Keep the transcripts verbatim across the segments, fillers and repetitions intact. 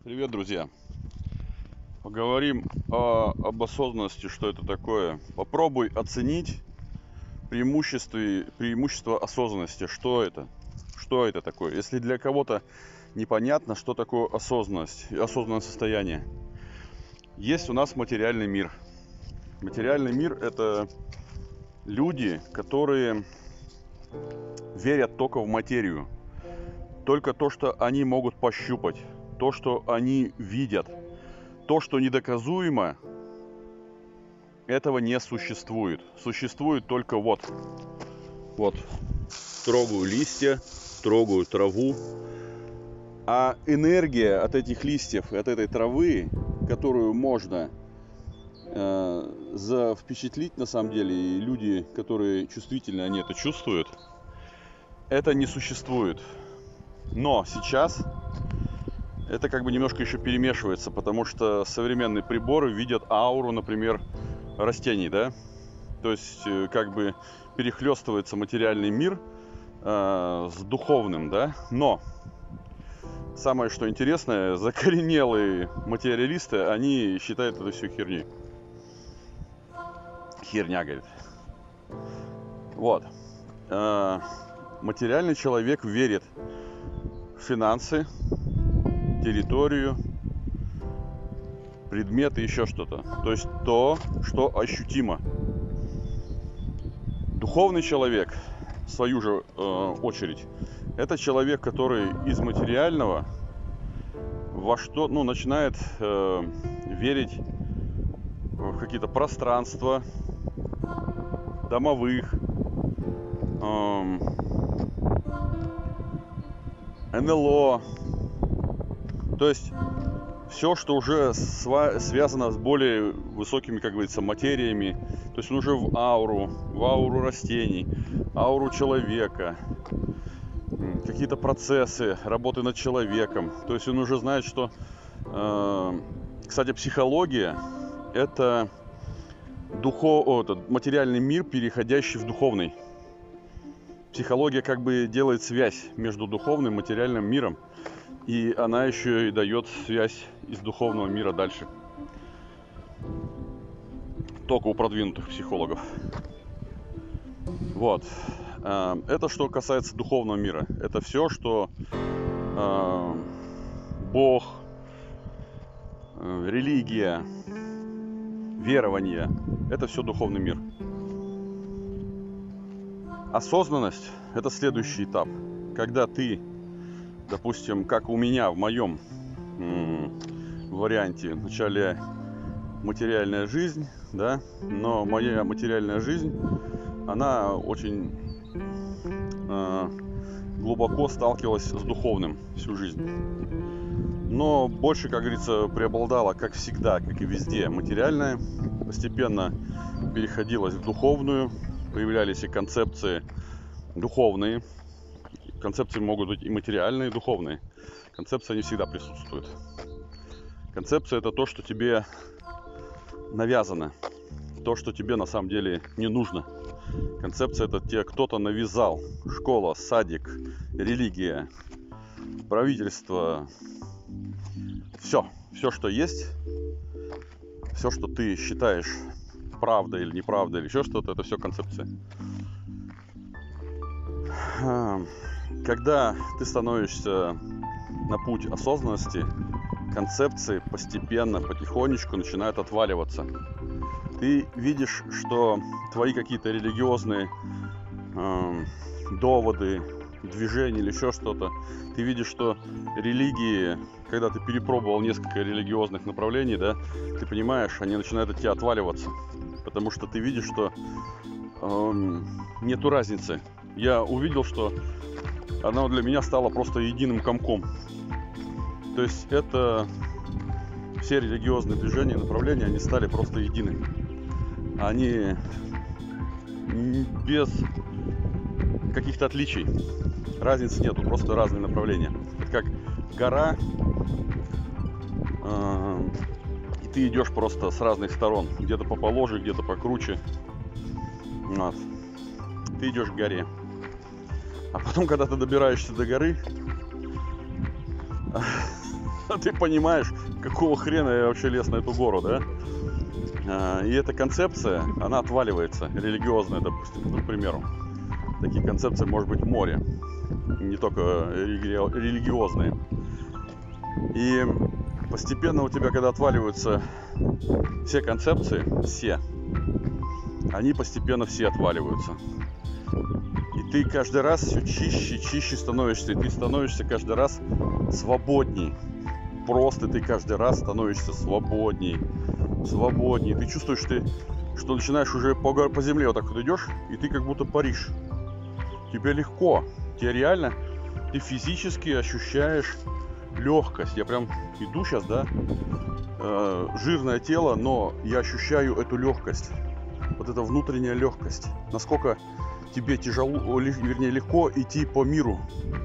Привет, друзья! Поговорим о, об осознанности, что это такое. Попробуй оценить преимущества, преимущества осознанности. Что это? Что это такое? Если для кого-то непонятно, что такое осознанность, осознанное состояние. Есть у нас материальный мир. Материальный мир – это люди, которые верят только в материю. Только то, что они могут пощупать. То, что они видят, то, что недоказуемо, этого не существует. Существует только вот, вот, трогаю листья, трогаю траву, а энергия от этих листьев, от этой травы, которую можно э, за впечатлить на самом деле, и люди, которые чувствительны, они это чувствуют, это не существует. Но сейчас это как бы немножко еще перемешивается, потому что современные приборы видят ауру, например, растений, да? То есть как бы перехлестывается материальный мир э, с духовным, да? Но самое что интересное, закоренелые материалисты, они считают это все херней. Херня, говорит. Вот. Э, материальный человек верит в финансы, территорию, предметы, еще что-то. То есть то, что ощутимо. Духовный человек, в свою же э, очередь, это человек, который из материального во что, ну, начинает э, верить в какие-то пространства домовых, э, эн эл о. То есть все, что уже связано с более высокими, как говорится, материями, то есть он уже в ауру, в ауру растений, ауру человека, какие-то процессы работы над человеком. То есть он уже знает, что, э, кстати, психология – это духов, о, это материальный мир, переходящий в духовный. Психология как бы делает связь между духовным и материальным миром. И она еще и дает связь из духовного мира дальше. Только у продвинутых психологов. Вот. Это что касается духовного мира. Это все, что э, Бог, э, религия, верование. Это все духовный мир. Осознанность – это следующий этап. Когда ты, допустим, как у меня в моем м- варианте, вначале материальная жизнь, да, но моя материальная жизнь, она очень э, глубоко сталкивалась с духовным всю жизнь. Но больше, как говорится, преобладала, как всегда, как и везде, материальная, постепенно переходилась в духовную, появлялись и концепции духовные. Концепции могут быть и материальные, и духовные. Концепции не всегда присутствуют. Концепция – это то, что тебе навязано. То, что тебе на самом деле не нужно. Концепция – это тебе кто-то навязал. Школа, садик, религия, правительство. Все. Все, что есть. Все, что ты считаешь правдой или неправдой, или еще что-то, это все концепция. Когда ты становишься на путь осознанности, концепции постепенно, потихонечку начинают отваливаться. Ты видишь, что твои какие-то религиозные э, доводы, движения или еще что-то, ты видишь, что религии, когда ты перепробовал несколько религиозных направлений, да, ты понимаешь, они начинают от тебя отваливаться. Потому что ты видишь, что э, нету разницы. Я увидел, что она для меня стала просто единым комком. То есть это все религиозные движения и направления, они стали просто едиными. Они без каких-то отличий. Разницы нету, просто разные направления. Это как гора, э, и ты идешь просто с разных сторон. Где-то по положе, где-то покруче. Вот. Ты идешь к горе. А потом, когда ты добираешься до горы, ты понимаешь, какого хрена я вообще лез на эту гору, да? И эта концепция, она отваливается, религиозная, допустим, ну, к примеру. Такие концепции может быть море, не только религи- религиозные. И постепенно у тебя, когда отваливаются все концепции, все, они постепенно все отваливаются. И ты каждый раз все чище, чище становишься, и ты становишься каждый раз свободней. Просто ты каждый раз становишься свободней, свободней. Ты чувствуешь, ты, что начинаешь уже по, по земле вот так вот идешь, и ты как будто паришь. Тебе легко. Тебе реально, ты физически ощущаешь легкость. Я прям иду сейчас, да, э, жирное тело, но я ощущаю эту легкость. Вот эта внутренняя легкость. Насколько тебе тяжело, вернее, легко идти по миру.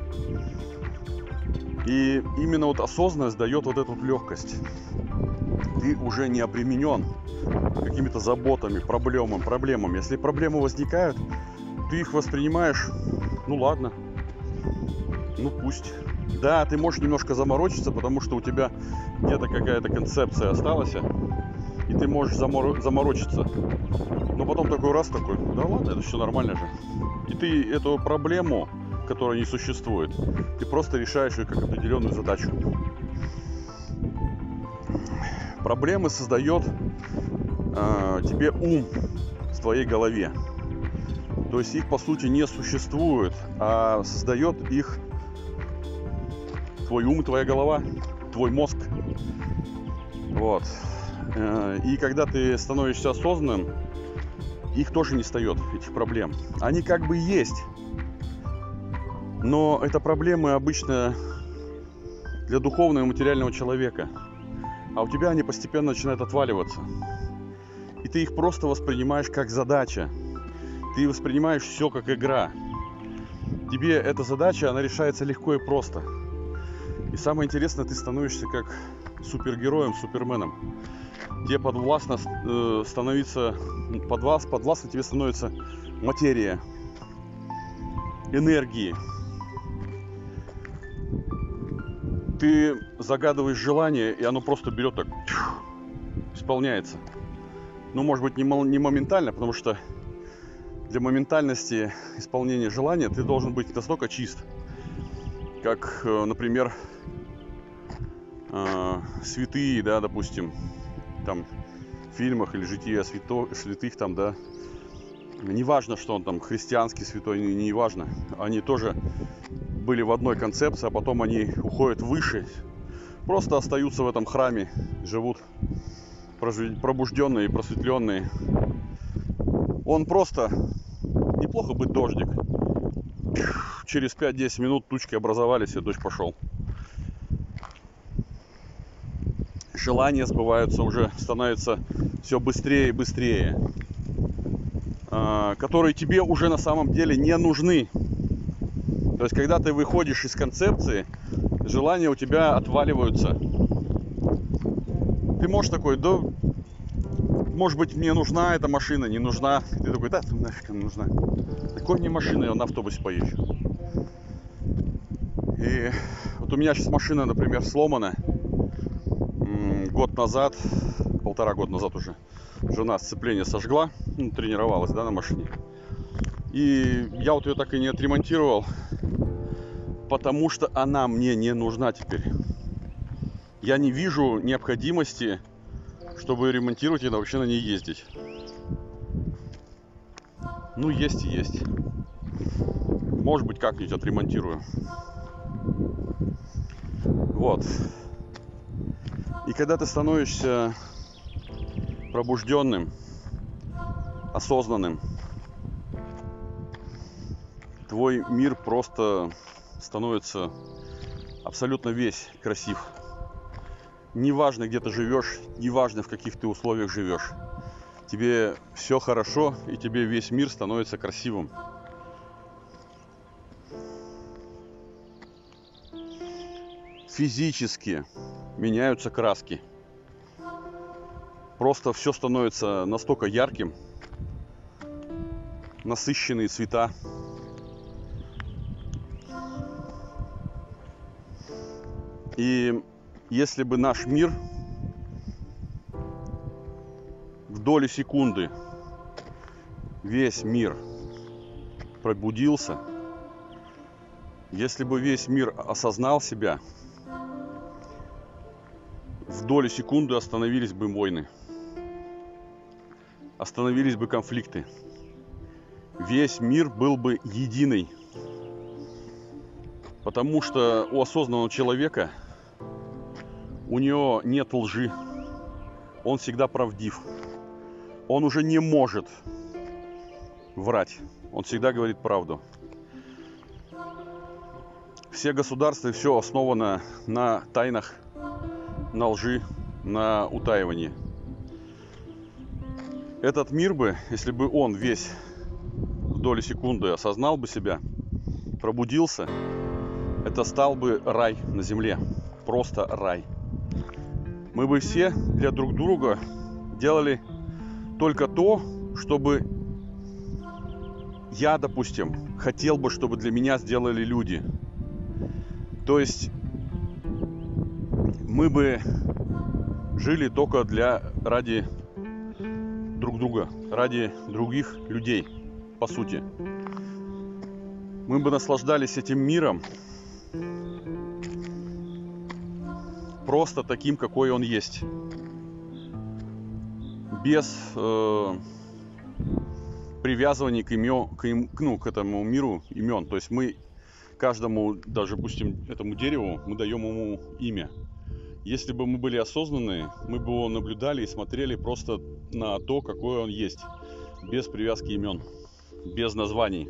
И именно вот осознанность дает вот эту вот легкость. Ты уже не обременен какими-то заботами, проблемами, проблемами. Если проблемы возникают, ты их воспринимаешь, ну ладно, ну пусть. Да, ты можешь немножко заморочиться, потому что у тебя где-то какая-то концепция осталась, и ты можешь замор... заморочиться. Но потом такой раз такой, да ладно, это все нормально же. И ты эту проблему, которая не существует, ты просто решаешь ее как определенную задачу. Проблемы создает э, тебе ум в твоей голове. То есть их по сути не существует, а создает их твой ум и твоя голова, твой мозг. Вот. И когда ты становишься осознанным, их тоже не встает, этих проблем. Они как бы есть, но это проблемы обычно для духовного и материального человека. А у тебя они постепенно начинают отваливаться. И ты их просто воспринимаешь как задача. Ты воспринимаешь все как игра. Тебе эта задача, она решается легко и просто. И самое интересное, ты становишься как супергероем, суперменом. Тебе подвластно э, становится, подвластно, подвластно тебе становится материя, энергии. Ты загадываешь желание, и оно просто берет так, исполняется. Ну, может быть, не, не моментально, потому что для моментальности исполнения желания ты должен быть настолько чист, как, например, святые, да, допустим, там в фильмах или жития свято, святых там, да, неважно, что он там христианский святой, не, не важно, они тоже были в одной концепции, а потом они уходят выше, просто остаются в этом храме, живут пробужденные, просветленные. Он просто, неплохо быть дождик. Через пять-десять минут тучки образовались, и дождь пошел. Желания сбываются уже, становятся все быстрее и быстрее, которые тебе уже на самом деле не нужны. То есть, когда ты выходишь из концепции, желания у тебя отваливаются. Ты можешь такой, да, может быть, мне нужна эта машина, не нужна. Ты такой, да, нафиг она нужна. Такой мне машина, я на автобусе поезжу. И вот у меня сейчас машина, например, сломана. Год назад, полтора года назад уже, жена сцепление сожгла, ну, тренировалась, да, на машине. И я вот ее так и не отремонтировал, потому что она мне не нужна теперь. Я не вижу необходимости, чтобы ремонтировать и вообще на ней ездить. Ну, есть и есть. Может быть, как-нибудь отремонтирую. Вот. И когда ты становишься пробужденным, осознанным, твой мир просто становится абсолютно весь красив. Неважно, где ты живешь, неважно, в каких ты условиях живешь. Тебе все хорошо, и тебе весь мир становится красивым. Физически меняются краски. Просто все становится настолько ярким, насыщенные цвета. И если бы наш мир в доли секунды, весь мир пробудился, если бы весь мир осознал себя, в доли секунды остановились бы войны, остановились бы конфликты. Весь мир был бы единый. Потому что у осознанного человека, у него нет лжи. Он всегда правдив. Он уже не может врать. Он всегда говорит правду. Все государства, все основано на тайнах, на лжи, на утаивании. Этот мир бы, если бы он весь в доли секунды осознал бы себя, пробудился, это стал бы рай на земле. Просто рай. Мы бы все для друг друга делали только то, чтобы я, допустим, хотел бы, чтобы для меня сделали люди. То есть мы бы жили только для ради друг друга, ради других людей, по сути. Мы бы наслаждались этим миром просто таким, какой он есть. Без э, привязывания к, имен, к, им, ну, к этому миру имен. То есть мы каждому, даже, допустим, этому дереву, мы даем ему имя. Если бы мы были осознанные, мы бы его наблюдали и смотрели просто на то, какой он есть. Без привязки имен, без названий.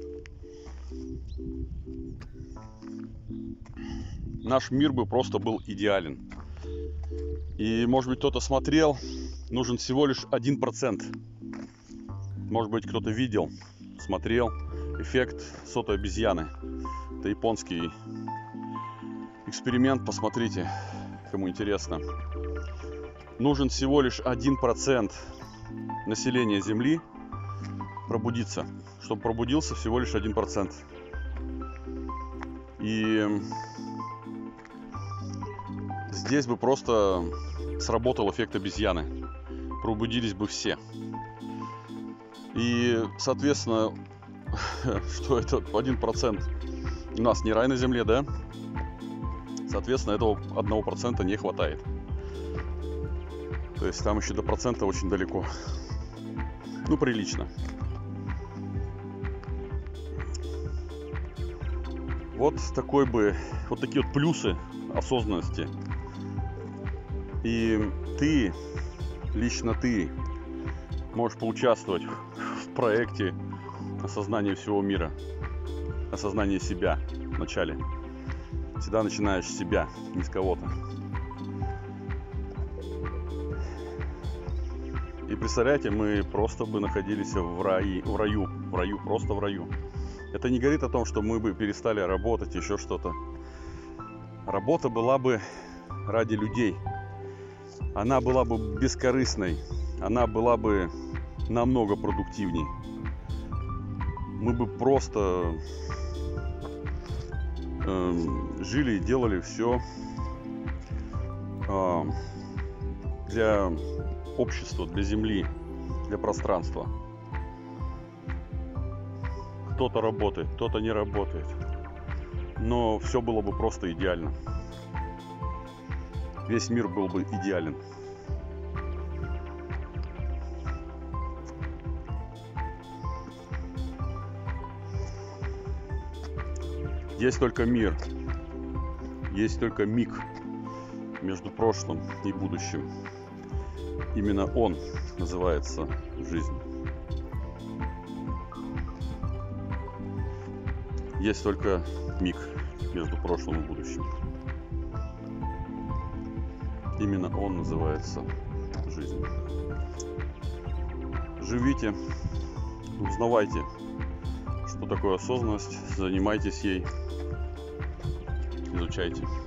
Наш мир бы просто был идеален. И, может быть, кто-то смотрел, нужен всего лишь один процент. Может быть, кто-то видел, смотрел эффект сотой обезьяны. Это японский эксперимент, посмотрите, кому интересно. Нужен всего лишь один процент населения Земли пробудиться. Чтобы пробудился всего лишь один процент. И здесь бы просто сработал эффект обезьяны. Пробудились бы все. И, соответственно, что это один процент у нас не рай на земле, да? Соответственно, этого одного процента не хватает. То есть там еще до процента очень далеко. Ну, прилично. Вот такой бы, вот такие вот плюсы осознанности. И ты, лично ты, можешь поучаствовать в проекте осознания всего мира, осознания себя вначале. Всегда начинаешь с себя, не с кого-то. И представляете, мы просто бы находились в раю, в раю, в раю, просто в раю. Это не говорит о том, что мы бы перестали работать, еще что-то. Работа была бы ради людей. Она была бы бескорыстной. Она была бы намного продуктивней. Мы бы просто э, жили и делали все э, для общества, для Земли, для пространства. Кто-то работает, кто-то не работает. Но все было бы просто идеально. Весь мир был бы идеален. Есть только мир. Есть только миг между прошлым и будущим. Именно он называется жизнь. Есть только миг между прошлым и будущим. Именно он называется жизнь. Живите, узнавайте, что такое осознанность, занимайтесь ей, изучайте.